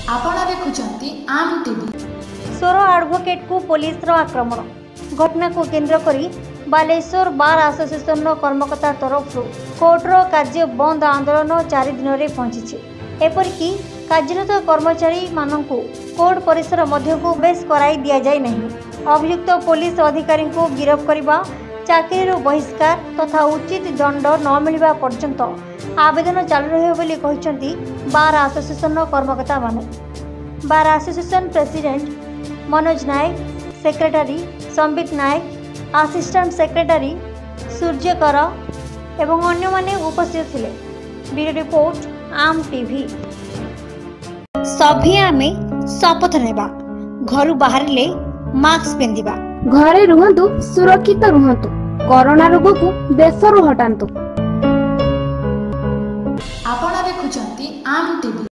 आपण देखुचंती आम टीवी। सोर एडवोकेट को पुलिस रो आक्रमण घटना को केंद्र करी बालेश्वर बार आसोसिएशन कर्मकर्ता तरफ कोर्टर कार्य बंद आंदोलन 4 दिन में पहुंची। एपरिकी कार्यरत कर्मचारी मानू कोर्ट परिसर मध्य को प्रवेश कराई दि जाए नहीं। अभियुक्त पुलिस अधिकारी को गिरफ्त करने चाकरी बहिष्कार तथा उचित दंड न मिलवा पर्यंत आवेदन चालू रही बार आसोसिएशन कर्मकर्ता माने। Bar association president Manoj Nayak, secretary Sambit Nayak, assistant secretary Suryakar एवं अन्य माने उपस्थित थिले। Bureau report Aam TV. सभी आमे शपथ नेबा, घर बाहरिले मास्क पिंधिबा, घरे रुहंतु, सुरक्षित रुहंतु, कोरोना रोग को देशरु हटांतु। आपण देखुचंती आम टीवी।